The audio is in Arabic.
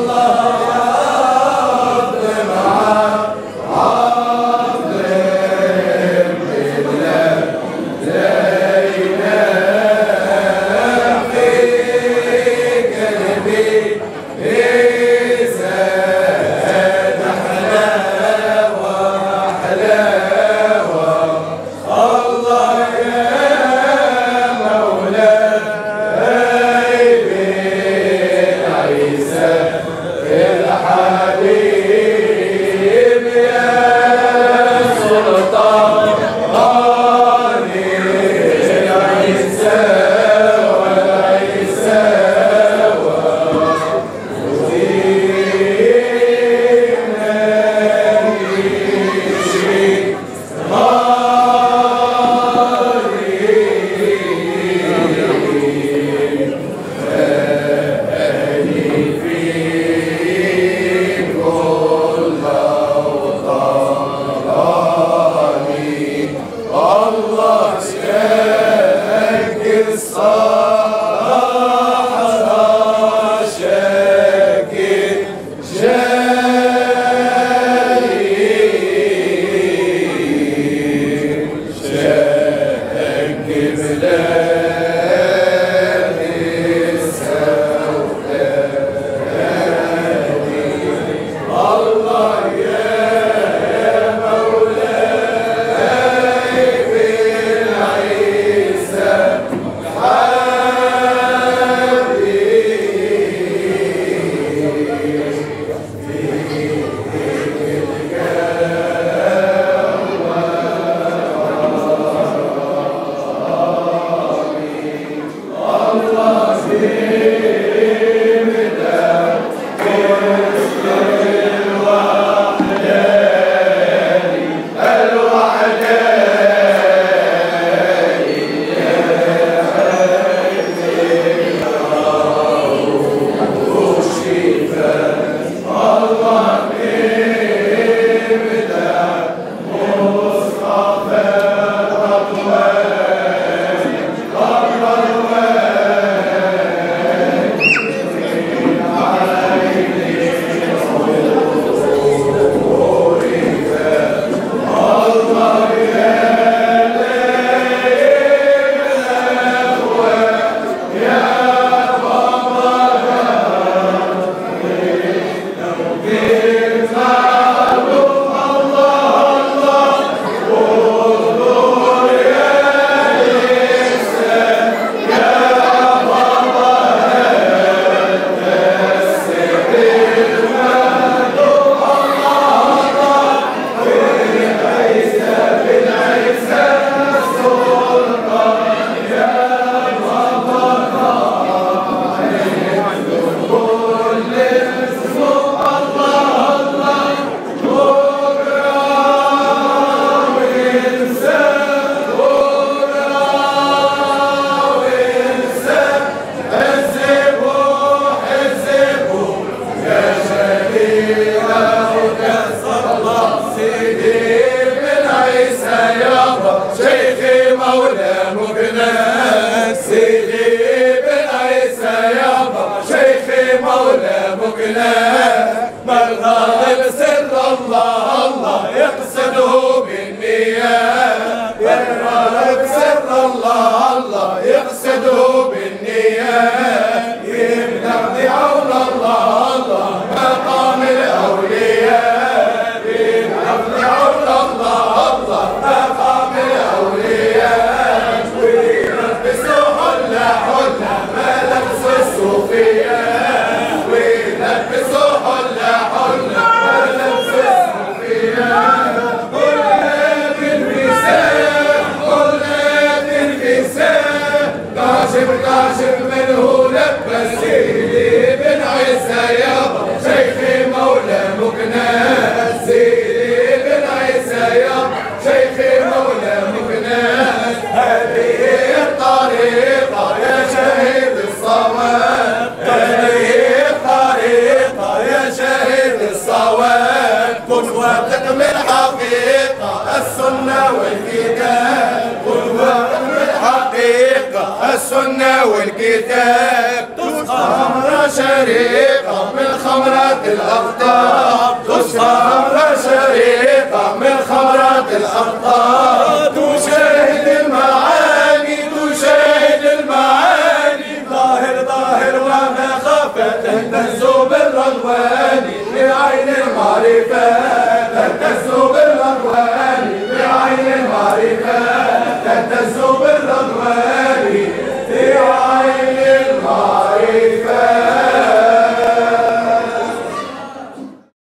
مرغب سر الله الله يقصده بالنية، مرغب سر الله الله يقصده بالنية، يمنع بعون الله الله مقام الأولياء، يمنع بعون الله الله مقام الأولياء، ويلبسوا حلة حلة ما لبس الصوفية، ويلبسوا حلة حلة ما لبس الصوفية، حلة الكساء حلة الكساء، كاشف كاشف منه لبس سيدي بن عيسى يابا شيخي مولى مكناس، سيدي بن عيسى يابا شيخي مولى مكناس، هذه الطريقة يا شهيد الصواب، هذه الطريقة يا شهيد الصواب، قدوتك من حقيقة السنة والكتاب، قدوتك من حقيقة السنة والكتاب، تسقى خمرة شريقة من خمرة الأقطار، تصفى خمرة شريقة من خمرة الأقطار، تشاهد المعاني تشاهد المعاني، ظاهر ظاهر وما خفت تنزو بالرضوان لعين المعرفة